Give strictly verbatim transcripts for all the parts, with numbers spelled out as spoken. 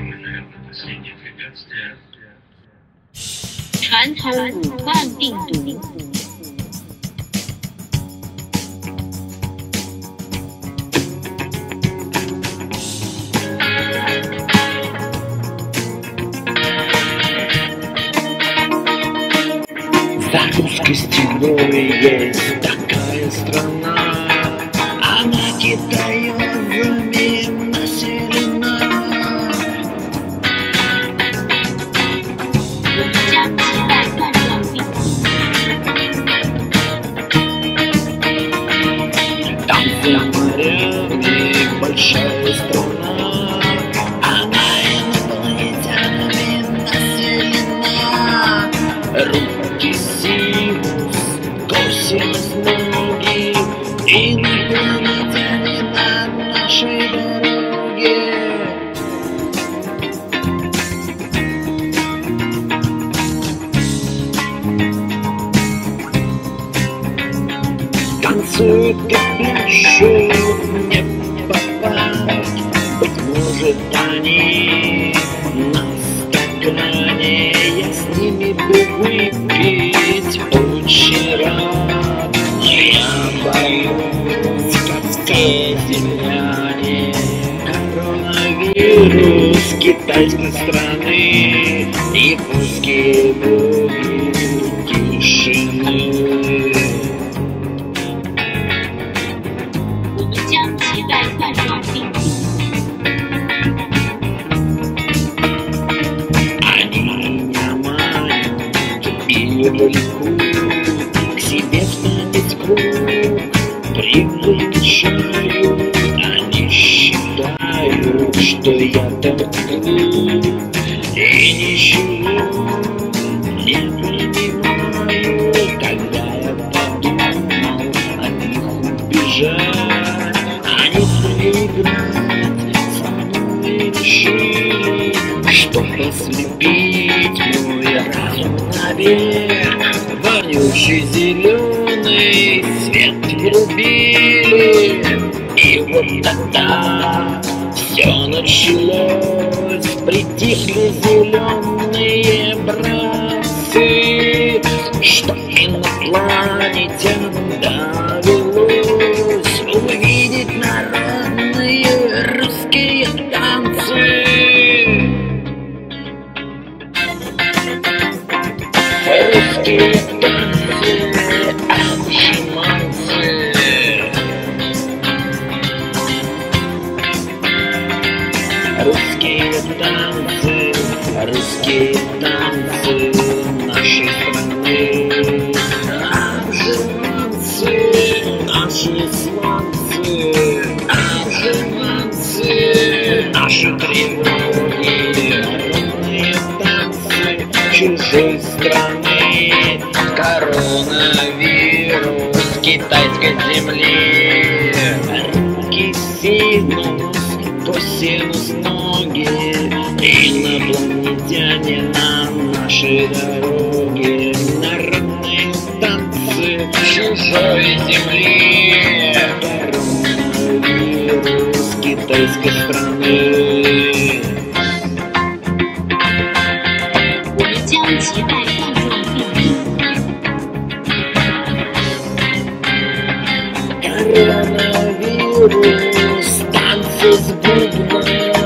传统武冠病毒。 За русской стеной есть такая страна, она китаёзами населена. Там за морями большая страна, она инопланетянами населена. Руки синус, косинус ноги, инопланетяне на нашей дороге. Танцуют и пляшут, не попасть. Быть может, они на стакане, я с ними бы выпить очень рад. Но я боюсь, как все земляне, коронавирус китайской страны и пускай боги тишины. 我们将期待冠状病毒。 К себе в танец круг привлекают. Они считают, что я толкну и ничего не понимаю. Когда я подумал от них убежать, они проиграть со мной решили, чтоб ослепить мой разум навек. Вонючий зеленый свет врубили, и вот тогда все началось. Притихли зеленые братцы, что инопланетянам довелось увидеть народные русские танцы. Русские танцы, отжиманцы. Русские танцы, русские танцы нашей страны. Отжиманцы, наши сланцы. Отжиманцы, наши тревоги. Народные танцы чужой страны. Коронавирус китайской земли. Руки синус, косинус ноги, инопланетяне на нашей дороге. Народные танцы чужой земли. Коронавирус китайской страны. 我们将期待冠状病毒。 Коронавирус, танцы с бубном.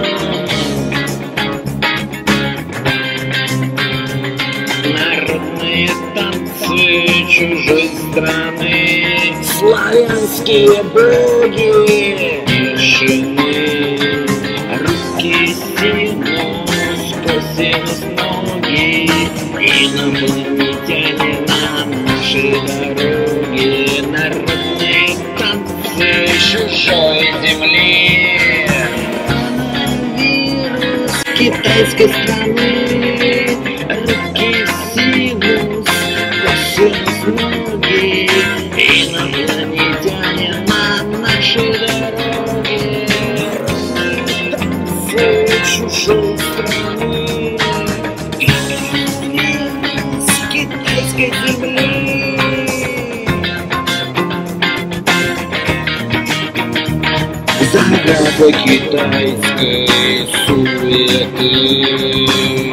Народные танцы чужой страны. Славянские боги тишины. Руки синус, косинус ноги, инопланетяне на нашей дороге. Народные танцы чужой земли. Коронавирус китайской страны. Руки синус, косинус ноги, инопланетяне на нашей дороге. Танцы чужой страны. Коронавирус китайской земли. За по китайской суеты.